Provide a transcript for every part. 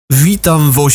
Witam w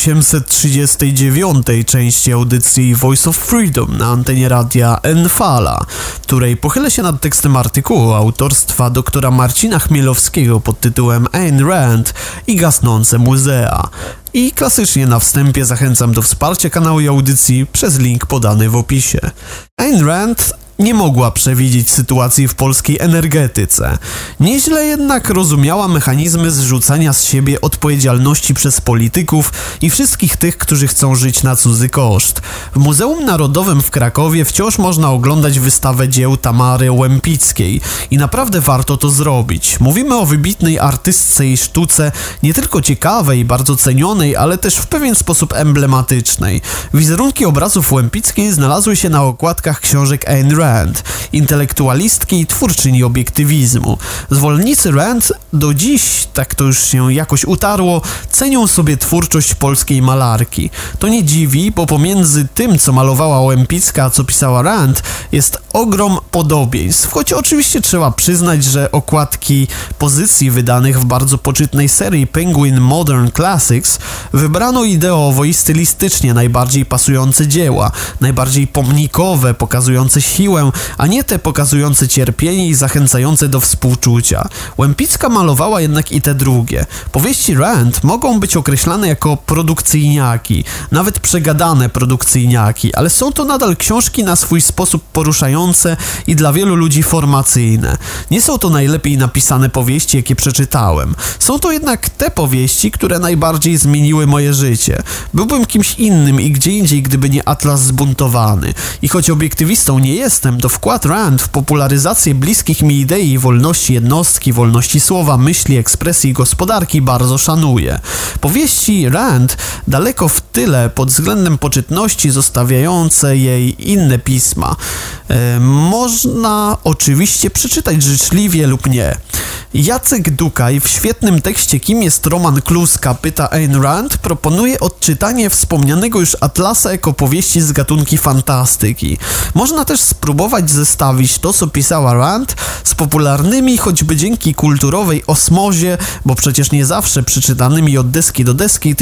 839. części audycji Voice of Freedom na antenie radia Enfala, której pochylę się nad tekstem artykułu autorstwa doktora Marcina Chmielowskiego pod tytułem Ayn Rand i gasnące muzea. I klasycznie na wstępie zachęcam do wsparcia kanału i audycji przez link podany w opisie. Ayn Rand nie mogła przewidzieć sytuacji w polskiej energetyce. Nieźle jednak rozumiała mechanizmy zrzucania z siebie odpowiedzialności przez polityków i wszystkich tych, którzy chcą żyć na cudzy koszt. W Muzeum Narodowym w Krakowie wciąż można oglądać wystawę dzieł Tamary Łempickiej i naprawdę warto to zrobić. Mówimy o wybitnej artystce i sztuce, nie tylko ciekawej, bardzo cenionej, ale też w pewien sposób emblematycznej. Wizerunki obrazów Łempickiej znalazły się na okładkach książek Ayn Rand, intelektualistki i twórczyni obiektywizmu. Zwolennicy Rand do dziś, tak to już się jakoś utarło, cenią sobie twórczość polskiej malarki. To nie dziwi, bo pomiędzy tym, co malowała Łempicka, a co pisała Rand, jest ogrom podobieństw, choć oczywiście trzeba przyznać, że okładki pozycji wydanych w bardzo poczytnej serii Penguin Modern Classics wybrano ideowo i stylistycznie najbardziej pasujące dzieła, najbardziej pomnikowe, pokazujące siłę, a nie te pokazujące cierpienie i zachęcające do współczucia. Łempicka malowała jednak i te drugie. Powieści Rand mogą być określane jako produkcyjniaki, nawet przegadane produkcyjniaki, ale są to nadal książki na swój sposób poruszające i dla wielu ludzi formacyjne. Nie są to najlepiej napisane powieści, jakie przeczytałem. Są to jednak te powieści, które najbardziej zmieniły moje życie. Byłbym kimś innym i gdzie indziej, gdyby nie Atlas Zbuntowany. I choć obiektywistą nie jestem, to wkład Rand w popularyzację bliskich mi idei wolności jednostki, wolności słowa, myśli, ekspresji i gospodarki bardzo szanuję. Powieści Rand daleko w tyle pod względem poczytności, zostawiające jej inne pisma. Można oczywiście przeczytać życzliwie lub nie. Jacek Dukaj w świetnym tekście Kim jest Roman Kluska pyta Ayn Rand proponuje odczytanie wspomnianego już Atlasa ekopowieści z gatunki fantastyki. Można też spróbować zestawić to, co pisała Rand, z popularnymi, choćby dzięki kulturowej osmozie, bo przecież nie zawsze przeczytanymi od deski do deski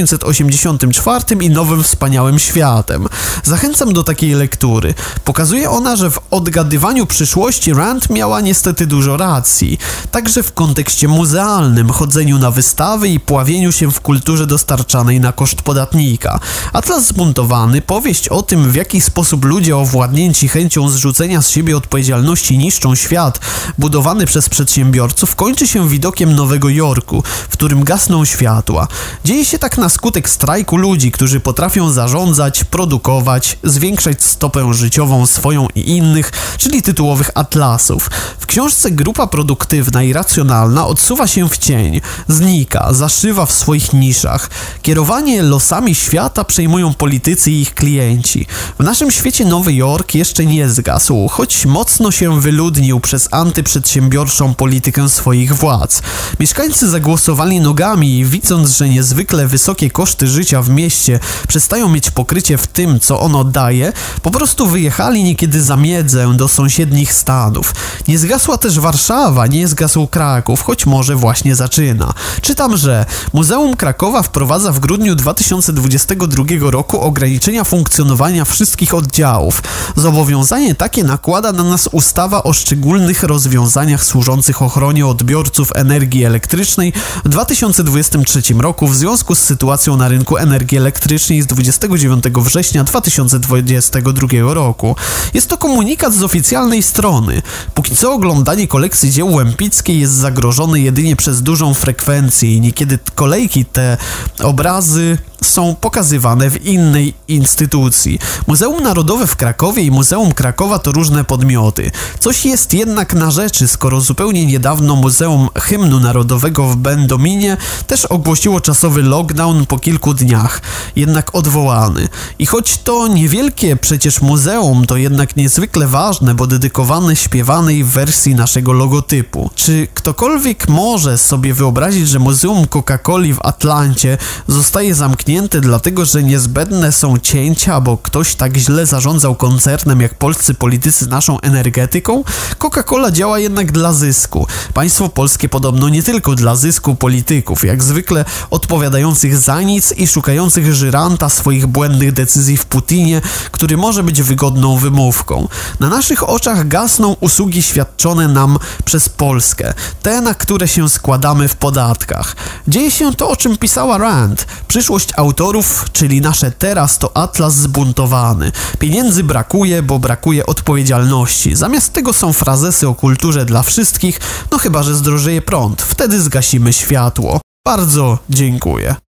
1984 i Nowym Wspaniałym Światem. Zachęcam do takiej lektury. Pokazuje ona, że w odgadywaniu przyszłości Rand miała niestety dużo racji. Także w kontekście muzealnym, chodzeniu na wystawy i pławieniu się w kulturze dostarczanej na koszt podatnika. Atlas Zbuntowany, powieść o tym, w jaki sposób ludzie owładnięci chęcią zrzucenia z siebie odpowiedzialności niszczą świat, budowany przez przedsiębiorców, kończy się widokiem Nowego Jorku, w którym gasną światła. Dzieje się tak na skutek strajku ludzi, którzy potrafią zarządzać, produkować, zwiększać stopę życiową swoją i innych, czyli tytułowych atlasów. W książce grupa produktywna i racjonalna odsuwa się w cień, znika, zaszywa w swoich niszach. Kierowanie losami świata przejmują politycy i ich klienci. W naszym świecie Nowy Jork jeszcze nie zgasł, choć mocno się wyludnił przez antyprzedsiębiorczą politykę swoich władz. Mieszkańcy zagłosowali nogami i widząc, że niezwykle wysokie koszty życia w mieście przestają mieć pokrycie w tym, co ono daje, po prostu wyjechali niekiedy za miedzę do sąsiednich stanów. Nie zgasła też Warszawa, nie zgasł Kraków, choć może właśnie zaczyna. Czytam, że Muzeum Krakowa wprowadza w grudniu 2022 roku ograniczenia funkcjonowania wszystkich oddziałów. Zobowiązanie takie nakłada na nas ustawa o szczególnych rozwiązaniach służących ochronie odbiorców energii elektrycznej w 2023 roku w związku z sytuacją na rynku energii elektrycznej z 29 września 2022 roku. Jest to komunikat z oficjalnej strony. Póki co oglądanie kolekcji dzieł Łempickiej jest zagrożone jedynie przez dużą frekwencję i niekiedy kolejki te obrazy są pokazywane w innej instytucji. Muzeum Narodowe w Krakowie i Muzeum Krakowa to różne podmioty. Coś jest jednak na rzeczy, skoro zupełnie niedawno Muzeum Hymnu Narodowego w Będominie też ogłosiło czasowy lockdown po kilku dniach, jednak odwołany. I choć to niewielkie przecież muzeum, to jednak niezwykle ważne, bo dedykowane śpiewanej wersji naszego logotypu. Czy ktokolwiek może sobie wyobrazić, że Muzeum Coca-Coli w Atlancie zostaje zamknięte zamknięte dlatego, że niezbędne są cięcia, bo ktoś tak źle zarządzał koncernem jak polscy politycy naszą energetyką? Coca-Cola działa jednak dla zysku. Państwo polskie podobno nie tylko dla zysku polityków, jak zwykle odpowiadających za nic i szukających żyranta swoich błędnych decyzji w Putinie, który może być wygodną wymówką. Na naszych oczach gasną usługi świadczone nam przez Polskę, te, na które się składamy w podatkach. Dzieje się to, o czym pisała Rand. Przyszłość autorów, czyli nasze teraz, to atlas zbuntowany. Pieniędzy brakuje, bo brakuje odpowiedzialności. Zamiast tego są frazesy o kulturze dla wszystkich, no chyba że zdrożeje prąd. Wtedy zgasimy światło. Bardzo dziękuję.